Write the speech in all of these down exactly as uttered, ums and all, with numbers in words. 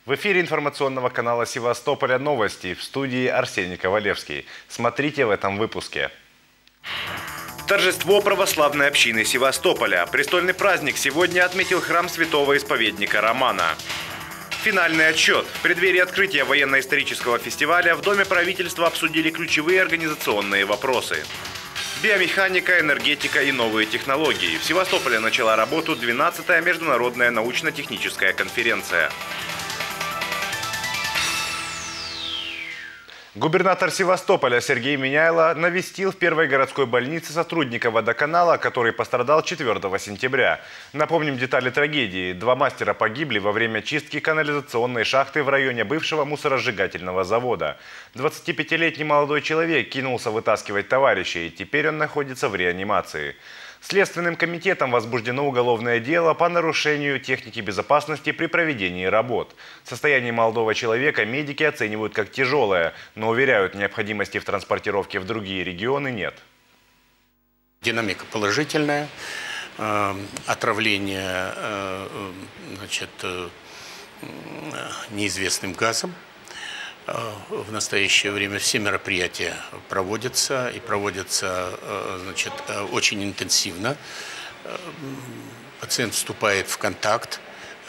В эфире информационного канала Севастополя новости, в студии Арсений Ковалевский. Смотрите в этом выпуске. Торжество православной общины Севастополя. Престольный праздник сегодня отметил храм святого исповедника Романа. Финальный отчет. В преддверии открытия военно-исторического фестиваля в Доме правительства обсудили ключевые организационные вопросы. Биомеханика, энергетика и новые технологии. В Севастополе начала работу двенадцатая международная научно-техническая конференция. Губернатор Севастополя Сергей Миняйло навестил в первой городской больнице сотрудника водоканала, который пострадал четвёртого сентября. Напомним детали трагедии. Два мастера погибли во время чистки канализационной шахты в районе бывшего мусоросжигательного завода. двадцатипятилетний молодой человек кинулся вытаскивать товарищей. Теперь он находится в реанимации. Следственным комитетом возбуждено уголовное дело по нарушению техники безопасности при проведении работ. Состояние молодого человека медики оценивают как тяжелое, но уверяют, необходимости в транспортировке в другие регионы нет. Динамика положительная, отравление значит, неизвестным газом. В настоящее время все мероприятия проводятся и проводятся значит, очень интенсивно. Пациент вступает в контакт,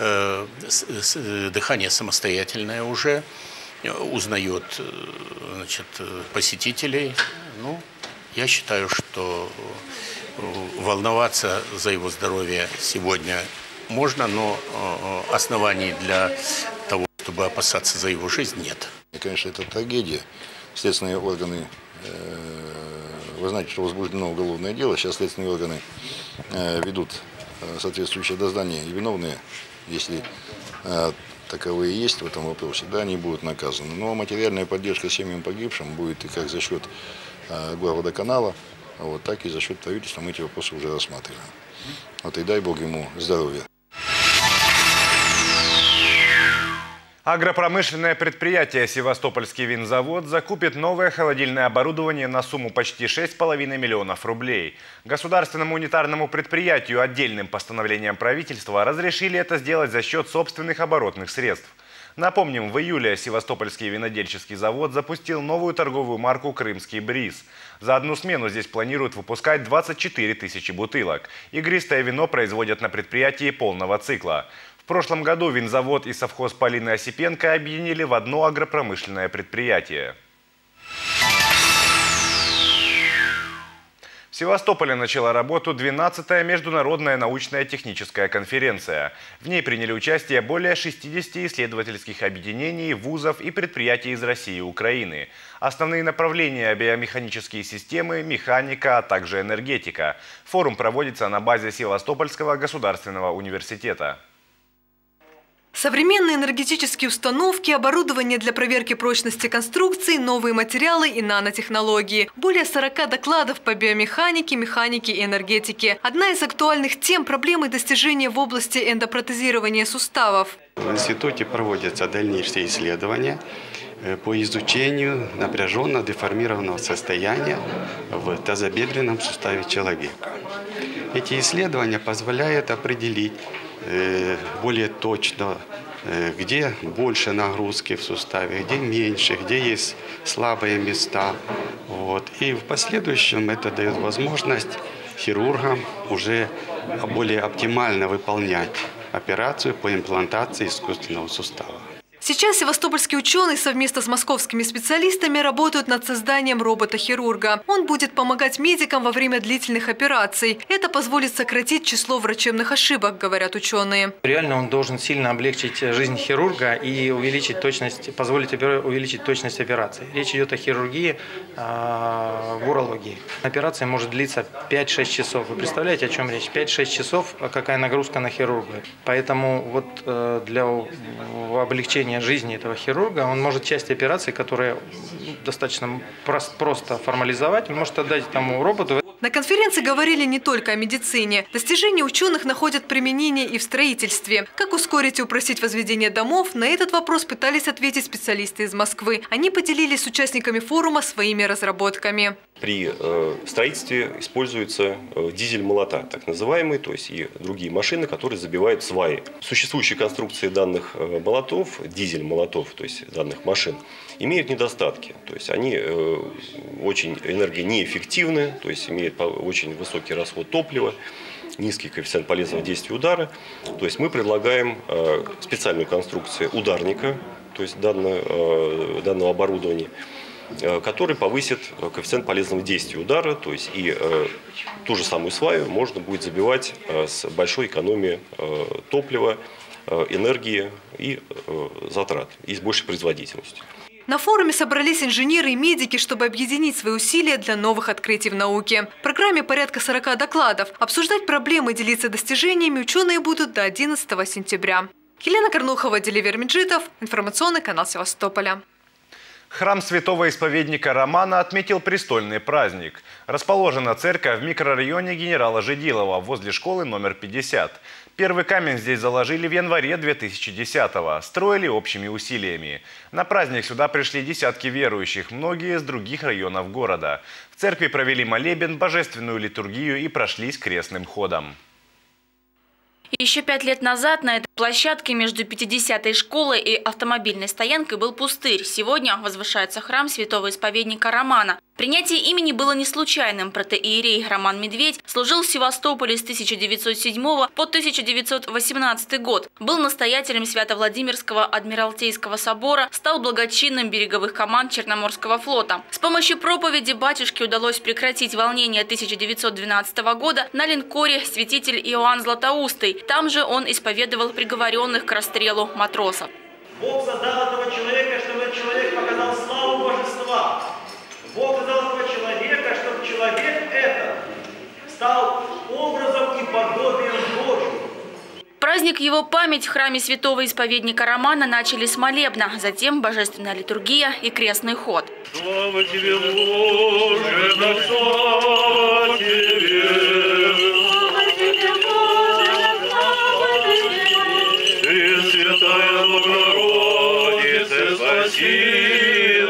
дыхание самостоятельное уже, узнает значит, посетителей. Ну, я считаю, что волноваться за его здоровье сегодня можно, но оснований для того, чтобы опасаться за его жизнь, нет. И, конечно, это трагедия. Следственные органы, вы знаете, что возбуждено уголовное дело. Сейчас следственные органы ведут соответствующее дознание. И виновные, если таковые есть в этом вопросе, да, они будут наказаны. Но материальная поддержка семьям погибшим будет и как за счет Горводоканала, вот, так и за счет правительства. Мы эти вопросы уже рассматриваем. Вот, и дай Бог ему здоровья. Агропромышленное предприятие «Севастопольский винзавод» закупит новое холодильное оборудование на сумму почти шесть с половиной миллионов рублей. Государственному унитарному предприятию отдельным постановлением правительства разрешили это сделать за счет собственных оборотных средств. Напомним, в июле Севастопольский винодельческий завод запустил новую торговую марку «Крымский бриз». За одну смену здесь планируют выпускать двадцать четыре тысячи бутылок. Игристое вино производят на предприятии полного цикла. В прошлом году винзавод и совхоз Полины Осипенко объединили в одно агропромышленное предприятие. В Севастополе начала работу двенадцатая международная научная техническая конференция. В ней приняли участие более шестидесяти исследовательских объединений, вузов и предприятий из России и Украины. Основные направления – биомеханические системы, механика, а также энергетика. Форум проводится на базе Севастопольского государственного университета. Современные энергетические установки, оборудование для проверки прочности конструкций, новые материалы и нанотехнологии. Более сорока докладов по биомеханике, механике и энергетике. Одна из актуальных тем – проблемы достижения в области эндопротезирования суставов. В институте проводятся дальнейшие исследования по изучению напряженно деформированного состояния в тазобедренном суставе человека. Эти исследования позволяют определить более точно, где больше нагрузки в суставе, где меньше, где есть слабые места. Вот. И в последующем это дает возможность хирургам уже более оптимально выполнять операцию по имплантации искусственного сустава. Сейчас севастопольские ученые совместно с московскими специалистами работают над созданием робота-хирурга. Он будет помогать медикам во время длительных операций. Это позволит сократить число врачебных ошибок, говорят ученые. Реально он должен сильно облегчить жизнь хирурга и увеличить точность, позволить увеличить точность операции. Речь идет о хирургии, в урологии. Операция может длиться пять-шесть часов. Вы представляете, о чем речь? пять-шесть часов, какая нагрузка на хирурга. Поэтому вот для облегчения жизни этого хирурга, он может часть операций, которые достаточно просто формализовать, он может отдать тому роботу. На конференции говорили не только о медицине. Достижения ученых находят применение и в строительстве. Как ускорить и упростить возведение домов, на этот вопрос пытались ответить специалисты из Москвы. Они поделились с участниками форума своими разработками. При э, строительстве используется э, дизель-молота, так называемый, то есть и другие машины, которые забивают сваи. Существующие конструкции данных э, молотов, дизель-молотов, то есть данных машин, имеют недостатки. То есть они э, очень энергонеэффективны, то есть имеют очень высокий расход топлива, низкий коэффициент полезного действия удара. То есть мы предлагаем э, специальную конструкцию ударника, то есть данного, э, данного оборудования, который повысит коэффициент полезного действия удара, то есть и э, ту же самую сваю можно будет забивать э, с большой экономией э, топлива, э, энергии и э, затрат, и с большей производительностью. На форуме собрались инженеры и медики, чтобы объединить свои усилия для новых открытий в науке. В программе порядка сорока докладов. Обсуждать проблемы и делиться достижениями ученые будут до одиннадцатого сентября. Елена Корнухова, Деливер Меджидов, информационный канал Севастополя. Храм святого исповедника Романа отметил престольный праздник. Расположена церковь в микрорайоне генерала Жидилова возле школы номер пятьдесят. Первый камень здесь заложили в январе две тысячи десятого. Строили общими усилиями. На праздник сюда пришли десятки верующих, многие из других районов города. В церкви провели молебен, божественную литургию и прошлись крестным ходом. Еще пять лет назад на этой площадке между пятидесятой школой и автомобильной стоянкой был пустырь. Сегодня возвышается храм святого исповедника Романа. Принятие имени было не случайным. Протоиерей Роман Медведь служил в Севастополе с тысяча девятьсот седьмого по тысяча девятьсот восемнадцатый год. Был настоятелем Свято-Владимирского Адмиралтейского собора, стал благочинным береговых команд Черноморского флота. С помощью проповеди батюшке удалось прекратить волнение тысяча девятьсот двенадцатого года на линкоре святитель Иоанн Златоустый. Там же он исповедовал приговоренных к расстрелу матросов. Бог создал этого человека, чтобы этот человек показал славу божества. Бог создал этого человека, чтобы человек этот стал образом и подобием Божьим. Праздник его память в храме святого исповедника Романа начали с молебна, затем божественная литургия и крестный ход. Слава тебе, Боже, слава тебе! Слава тебе, Боже, слава тебе! Пресвятая Богородица, спаси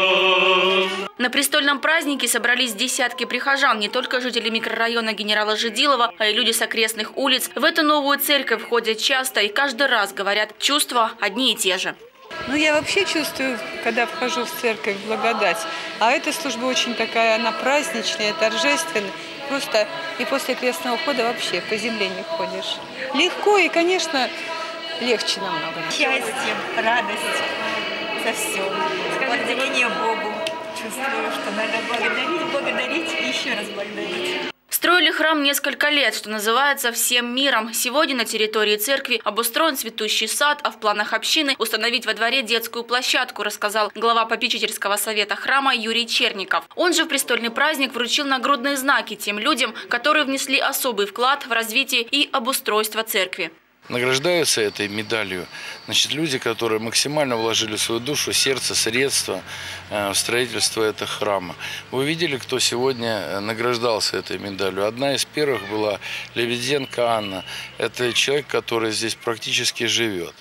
нас! На престольном празднике собрались десятки прихожан, не только жители микрорайона генерала Жидилова, а и люди с окрестных улиц. В эту новую церковь ходят часто и каждый раз говорят, чувства одни и те же. Ну, я вообще чувствую, когда вхожу в церковь, благодать. А эта служба очень такая, она праздничная, торжественная. Просто и после крестного хода вообще по земле не ходишь. Легко и, конечно, легче намного. Счастье, радость за все. Благодарение Богу. Чувствую, что надо благодарить, благодарить и еще раз благодарить. Строили храм несколько лет, что называется, всем миром. Сегодня на территории церкви обустроен цветущий сад, а в планах общины установить во дворе детскую площадку, рассказал глава попечительского совета храма Юрий Черников. Он же в престольный праздник вручил нагрудные знаки тем людям, которые внесли особый вклад в развитие и обустройство церкви. Награждаются этой медалью, значит, люди, которые максимально вложили свою душу, сердце, средства в строительство этого храма. Вы видели, кто сегодня награждался этой медалью? Одна из первых была Лебеденко Анна. Это человек, который здесь практически живет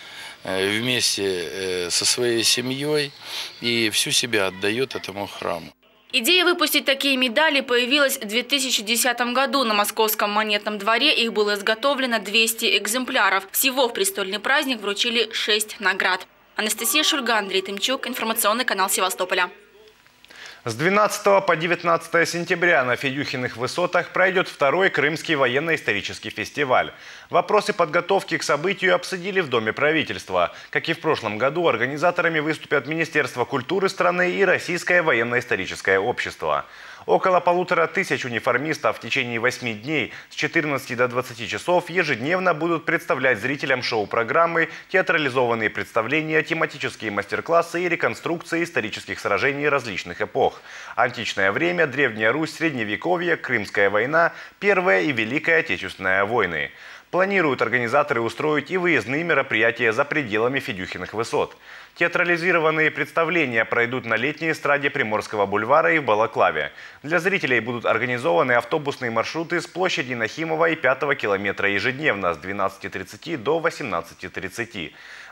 вместе со своей семьей и всю себя отдает этому храму. Идея выпустить такие медали появилась в две тысячи десятом году. На Московском монетном дворе их было изготовлено двести экземпляров. Всего в престольный праздник вручили шесть наград. Анастасия Шульга, Андрей Тымчук, информационный канал Севастополя. С двенадцатого по девятнадцатое сентября на Федюхиных высотах пройдет второй Крымский военно-исторический фестиваль. Вопросы подготовки к событию обсудили в Доме правительства. Как и в прошлом году, организаторами выступят Министерство культуры страны и Российское военно-историческое общество. Около полутора тысяч униформистов в течение восьми дней с четырнадцати до двадцати часов ежедневно будут представлять зрителям шоу-программы, театрализованные представления, тематические мастер-классы и реконструкции исторических сражений различных эпох. Античное время, Древняя Русь, Средневековье, Крымская война, Первая и Великая Отечественная войны. Планируют организаторы устроить и выездные мероприятия за пределами Федюхиных высот. Театрализированные представления пройдут на летней эстраде Приморского бульвара и в Балаклаве. Для зрителей будут организованы автобусные маршруты с площади Нахимова и пятого километра ежедневно с двенадцати тридцати до восемнадцати тридцати.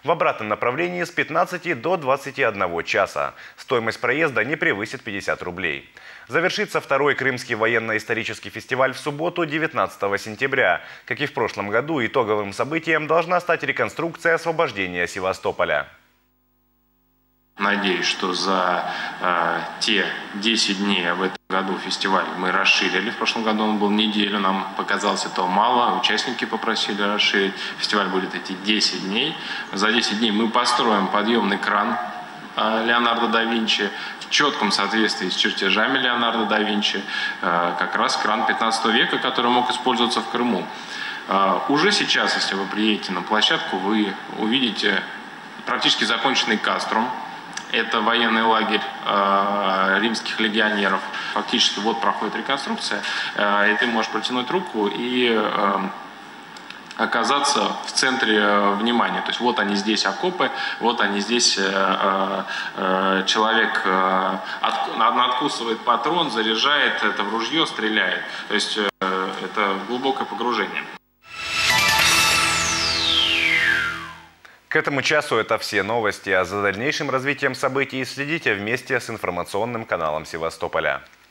В обратном направлении с пятнадцати до двадцати одного часа. Стоимость проезда не превысит пятьдесят рублей. Завершится второй Крымский военно-исторический фестиваль в субботу, девятнадцатого сентября. Как и в прошлом году, итоговым событием должна стать реконструкция освобождения Севастополя. Надеюсь, что за э, те десять дней в этом году фестиваль мы расширили. В прошлом году он был неделю, нам показалось этого мало. Участники попросили расширить. Фестиваль будет идти десять дней. За десять дней мы построим подъемный кран э, Леонардо да Винчи в четком соответствии с чертежами Леонардо да Винчи. Э, как раз кран пятнадцатого века, который мог использоваться в Крыму. Э, уже сейчас, если вы приедете на площадку, вы увидите практически законченный каструм. Это военный лагерь э, римских легионеров. Фактически вот проходит реконструкция, э, и ты можешь протянуть руку и э, оказаться в центре э, внимания. То есть вот они здесь окопы, вот они здесь э, э, человек э, от, надкусывает патрон, заряжает это в ружье, стреляет. То есть э, это глубокое погружение. К этому часу это все новости, а за дальнейшим развитием событий следите вместе с информационным каналом Севастополя.